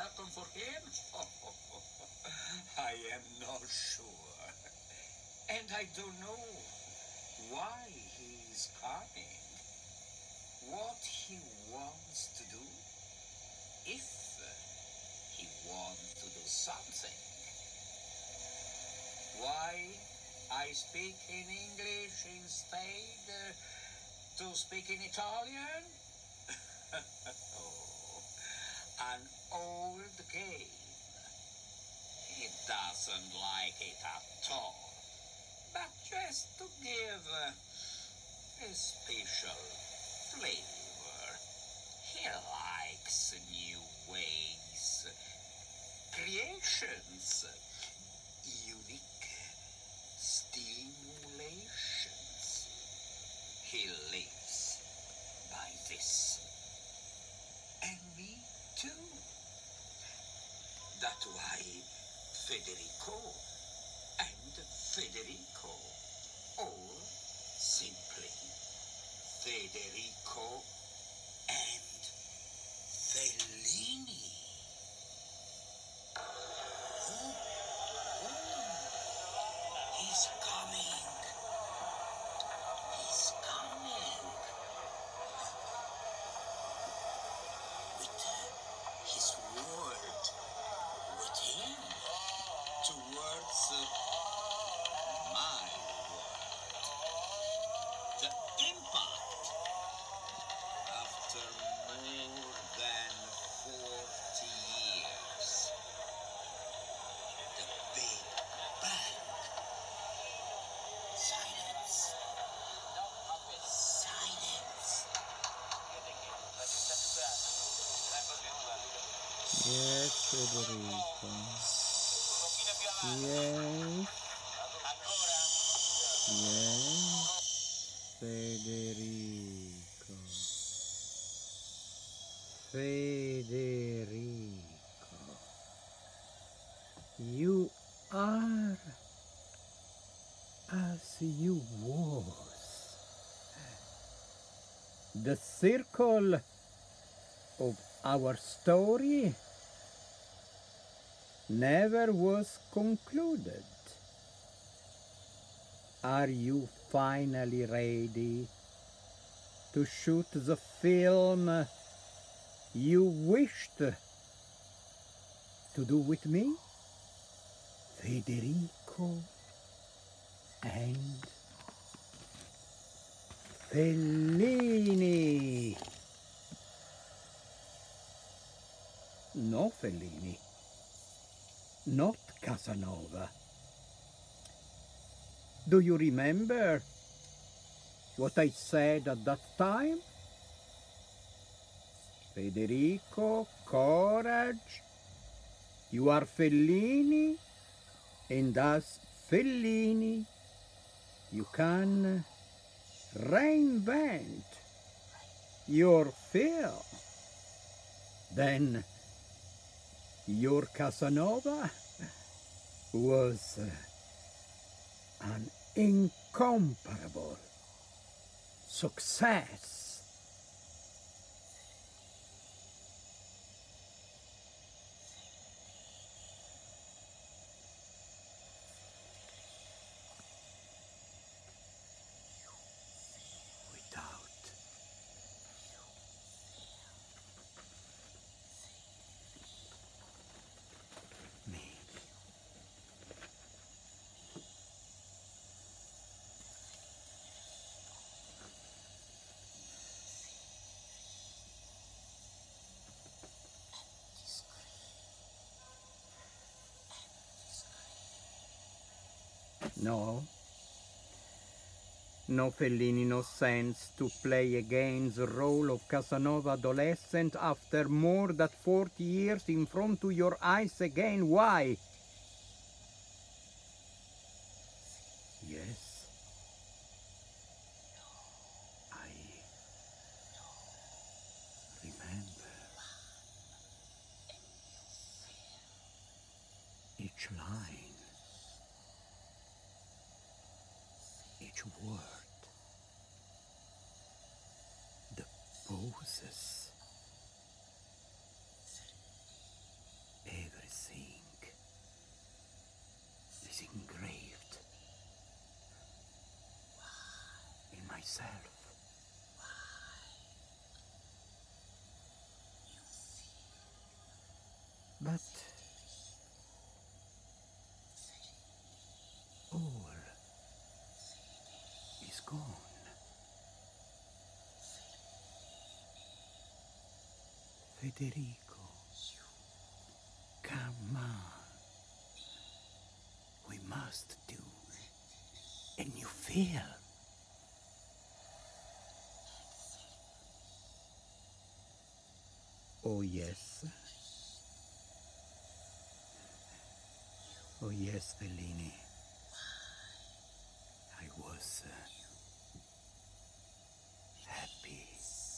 welcome for him? I am not sure. And I don't know why he's coming. What he wants to do? If he wants to do something. Why I speak in English instead to speak in Italian? Oh, an old game. He doesn't like it at all. But just to give a special flavor. He likes new ways, creations, unique stimulations. He lives by this. And me too. That's why Federico and Federico, or simply Federico and Fellini. He's coming. He's coming. With his word. With him. Towards my word. The impact. After more than 40 years. The Big Bang. Silence. Silence. Yes, Federico. Yes. Yes, Federico. Federico. You are as you was. The circle of our story never was concluded. Are you finally ready to shoot the film you wished to do with me? Federico and Fellini. No Fellini. Not Casanova. Do you remember what I said at that time? Federico, courage. You are Fellini, and as Fellini, you can reinvent your film. Then your Casanova was an incomparable success. Without me. No. No, Fellini, no sense to play again the role of Casanova adolescent after more than 40 years in front of your eyes again. Why? Yes. I remember each line, each word. Poses, myself. But all is gone. Federico, come on. We must do a new film. Oh yes. Oh yes, Fellini. I was happy.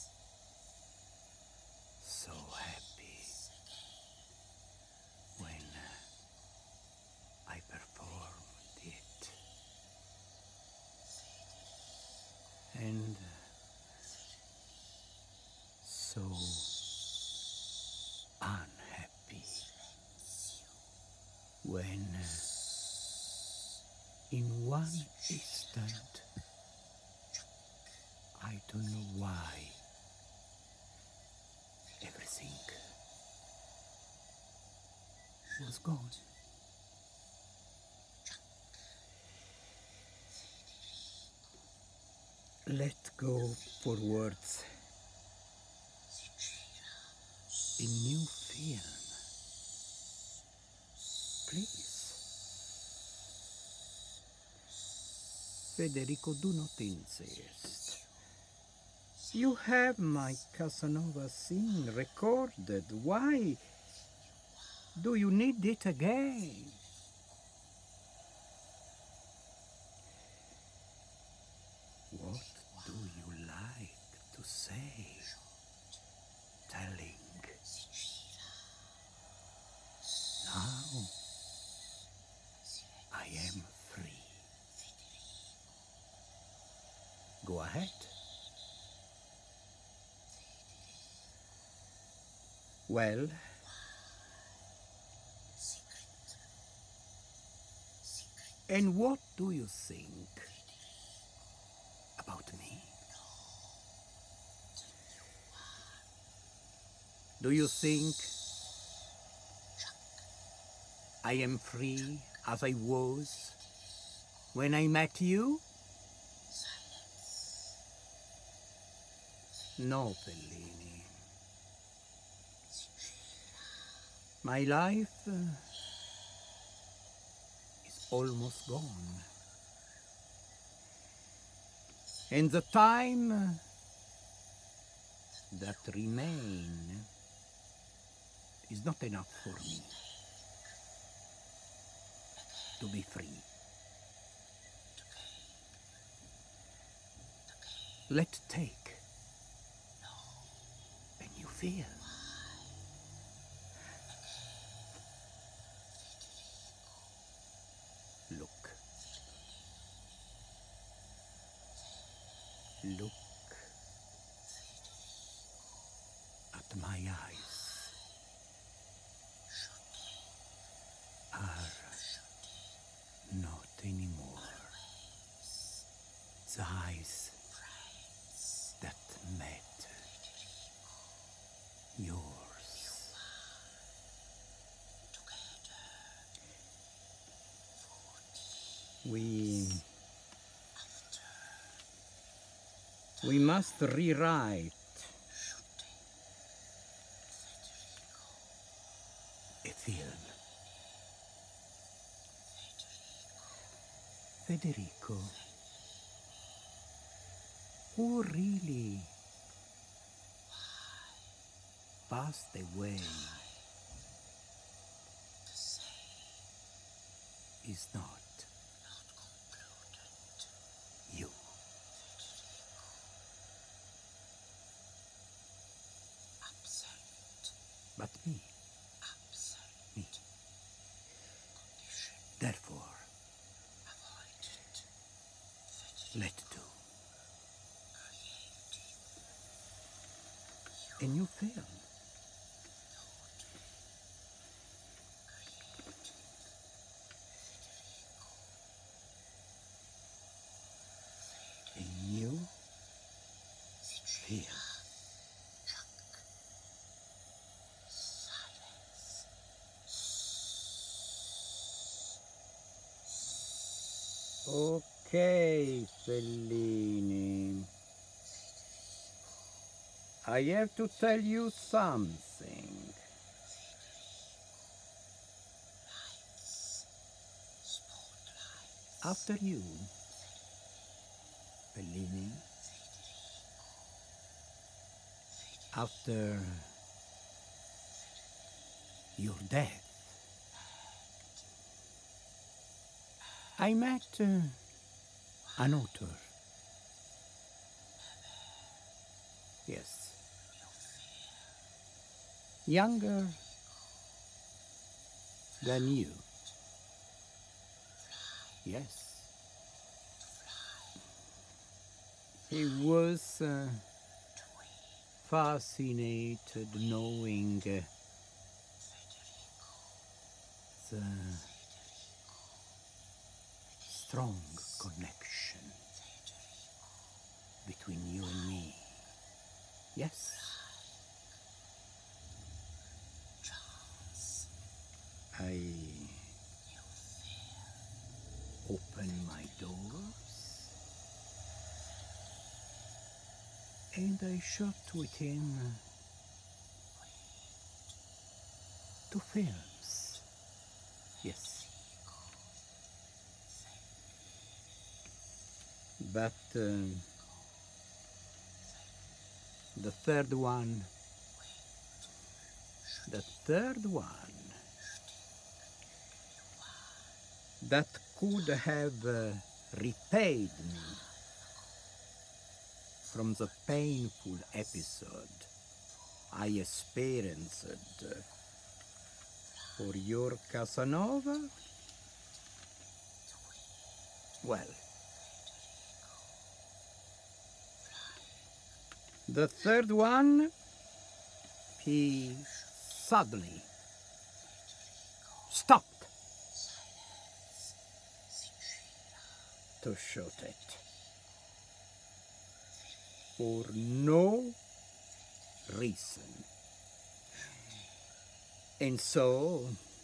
So happy when I performed it. And so unhappy when in one instant, I don't know why, everything was gone. Let go forwards. A new film. Please. Federico, do not insist. You have my Casanova scene recorded. Why do you need it again? What do you like to say? Telling. Now I am free. Go ahead. Well, and what do you think about me? Do you think I am free as I was when I met you? No, Fellini. My life is almost gone. And the time that remains is not enough for me to be free. Let's take a new film. Look. Look at my eyes. Are not anymore the eyes that met yours. We must rewrite a film. Federico, who really passed away is not you. But me. Me. Therefore, let's do a new film. A new Okay, Fellini. I have to tell you something. After you, Fellini, after your death, I met an author. Yes. Younger than you. Yes. He was fascinated knowing the strong connection between you and me. Yes. I opened my doors and I shot with him 2 films. Yes. But the third one, that could have repaid me from the painful episode I experienced for your Casanova? Well, the third one, he suddenly stopped to shoot it for no reason. And so,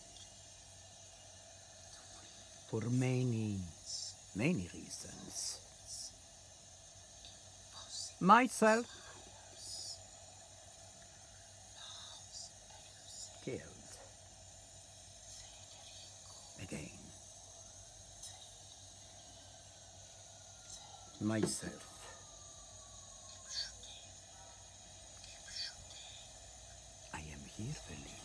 for many, many reasons, myself killed again. Myself. I am here,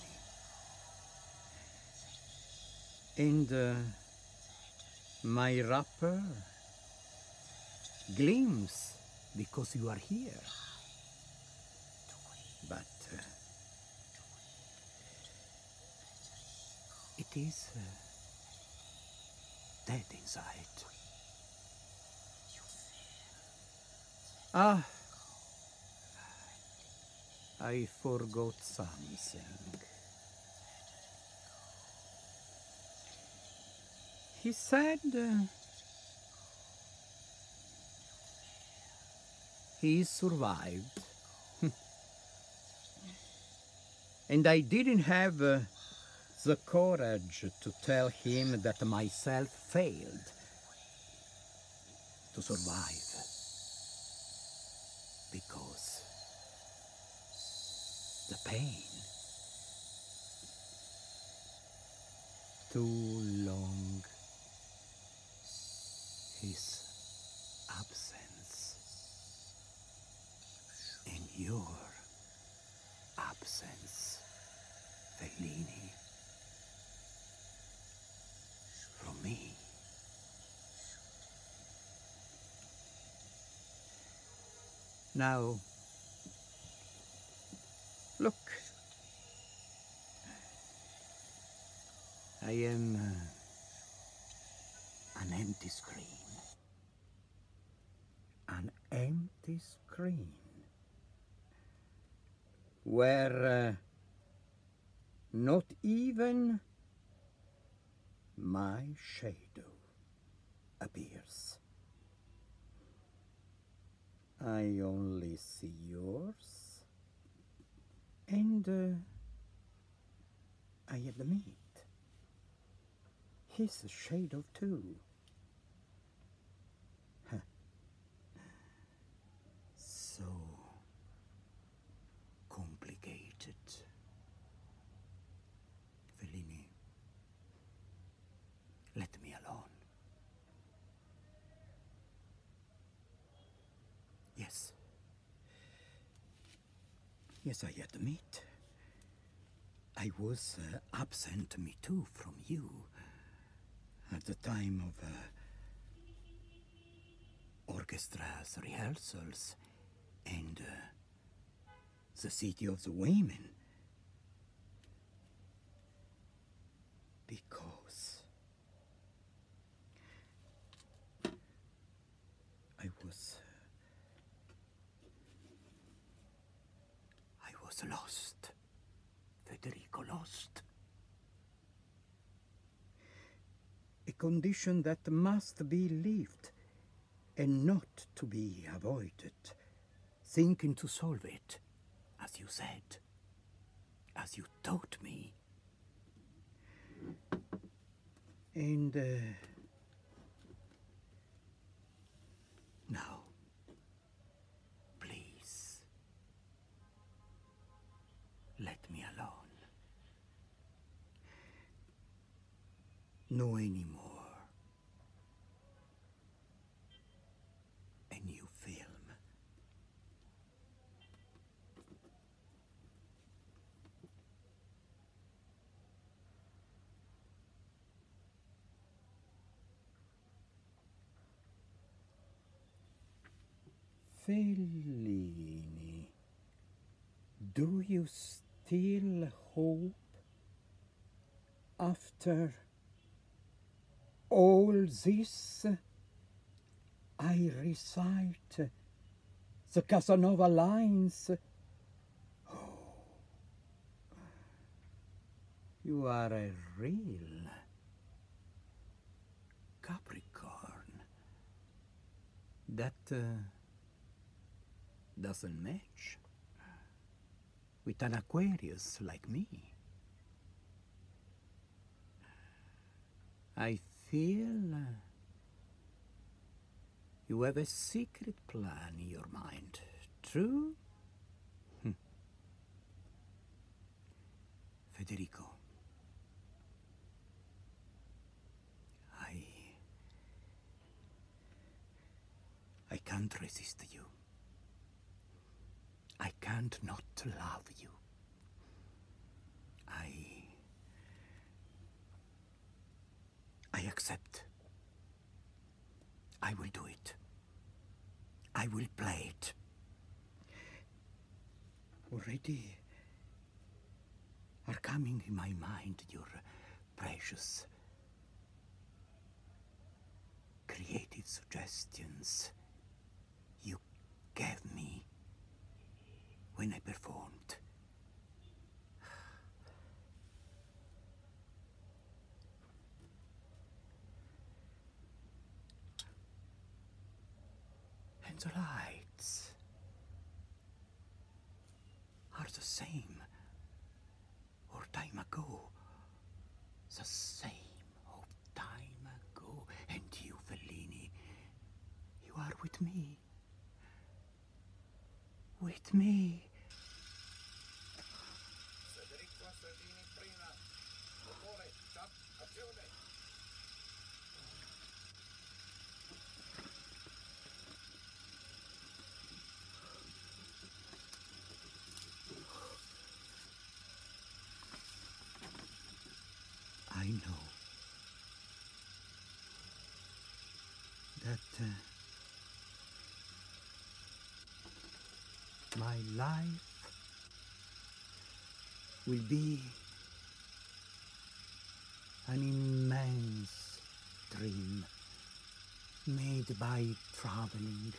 Fellini. And my wrapper gleams because you are here. But it is dead inside. Ah, I forgot something. He said he survived. And I didn't have the courage to tell him that myself failed to survive. Because the pain, too long, his absence, and your absence, Fellini, from me. Now, look, I am an empty screen. An empty screen where not even my shadow appears. I only see yours, and I admit his shadow too. Yes, I admit. I was absent, me too, from you at the time of orchestra's rehearsals and the City of the Women. Because I was lost. Federico, lost. A condition that must be lived and not to be avoided. Thinking to solve it, as you said, as you taught me. And now, please, let me alone. No anymore. A new film. Fellini, do you still hope after all this? I recite the Casanova lines. Oh, you are a real Capricorn. That doesn't match with an Aquarius like me. I feel you have a secret plan in your mind. True? Federico, I can't resist you. I can't not love you. I accept. I will do it. I will play it. Already are coming in my mind your precious creative suggestions you gave me when I performed. And the lights are the same or time ago. The same of time ago. And you, Fellini, you are with me. With me. Federico and Fellini prima. Motore, stop, azione. I know that my life will be an immense dream made by traveling.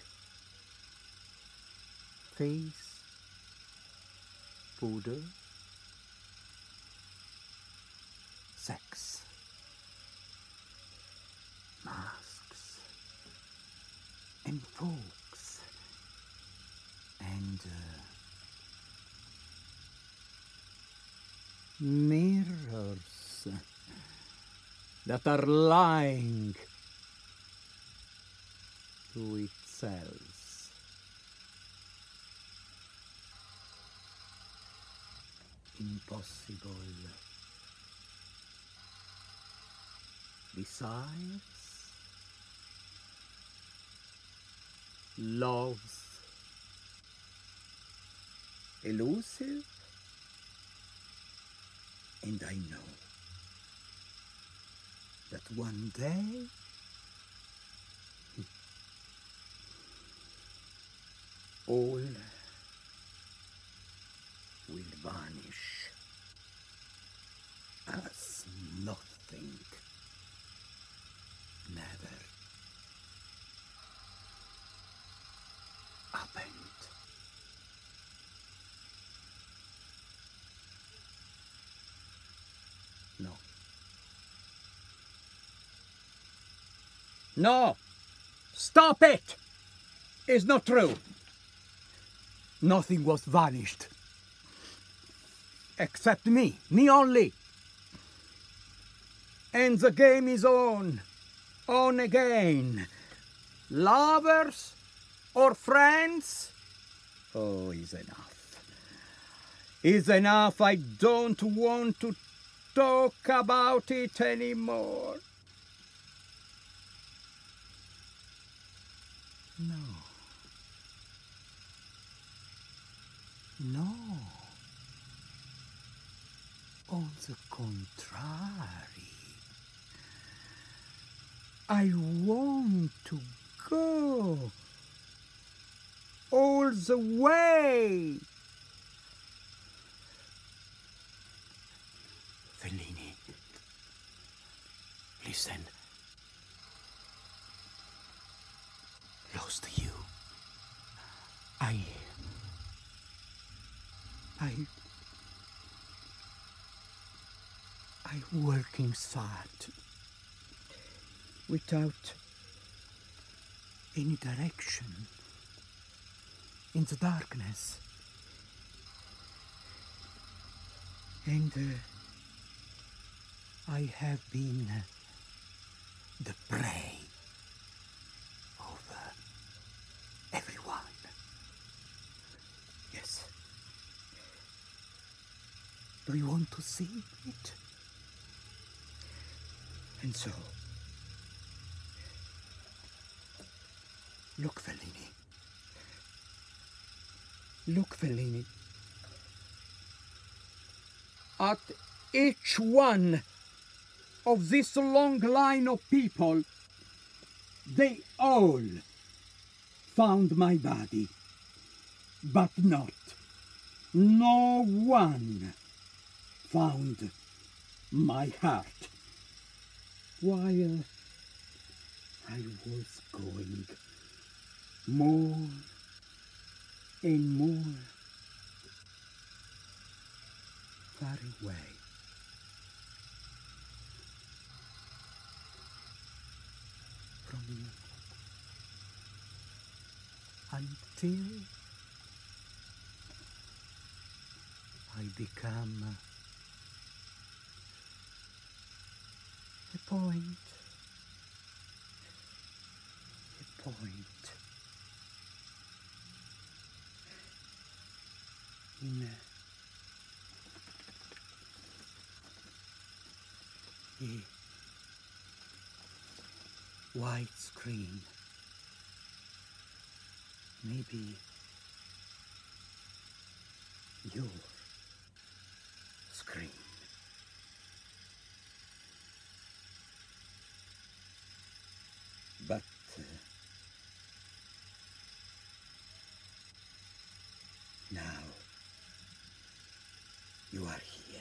Face, powder, sex, masks, and folks, and mirrors that are lying to itself. Impossible. Besides, loves elusive, and I know that one day all will vanish as nothing never happened. No. No! Stop it! It's not true. Nothing was vanished. Except me only. And the game is on again. Lovers or friends? Oh, is enough. Is enough. I don't want to talk about it anymore. No. No. On the contrary, I want to go all the way. Fellini, listen. Lost you. I working sad without any direction in the darkness, and I have been the prey of everyone. Yes. Do you want to see it? And so, look, Fellini. Look, Fellini. At each one of this long line of people, they all found my body, but no one found my heart. While I was going more and more far away, from you, until I become a point in a white screen, maybe your screen. But now you are here,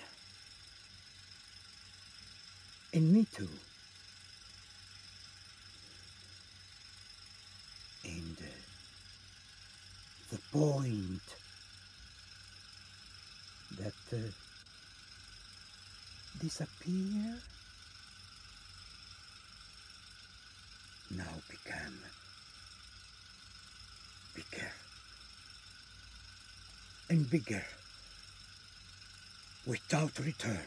and me too. And the point that disappear now become bigger and bigger without return.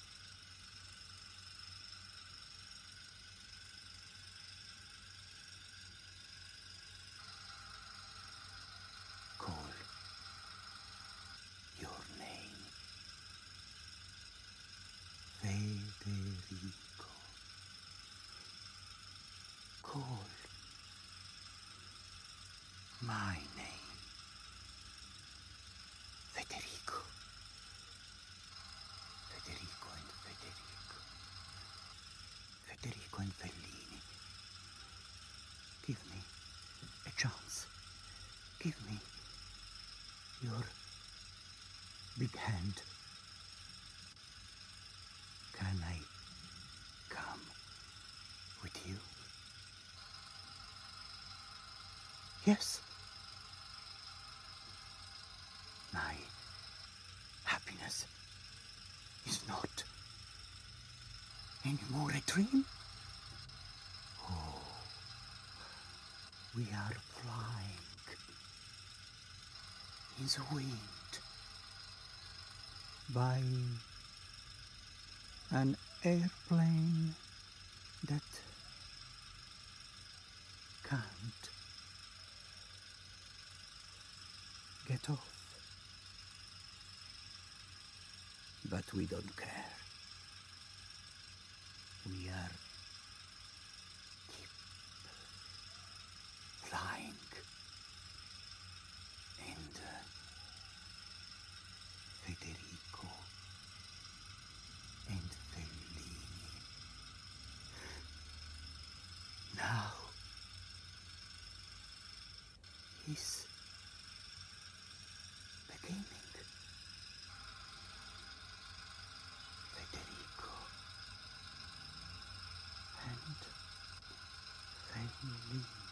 Call your name, Federico. Call my name, Federico. Federico and Fellini. Give me a chance. Give me your big hand. Can I come with you? Yes. My happiness is not anymore a dream. Oh, we are flying in the wind by an airplane that can't get off. But we don't care. We are keep flying, and Federico and Fellini now is beginning. Federico and Fellini.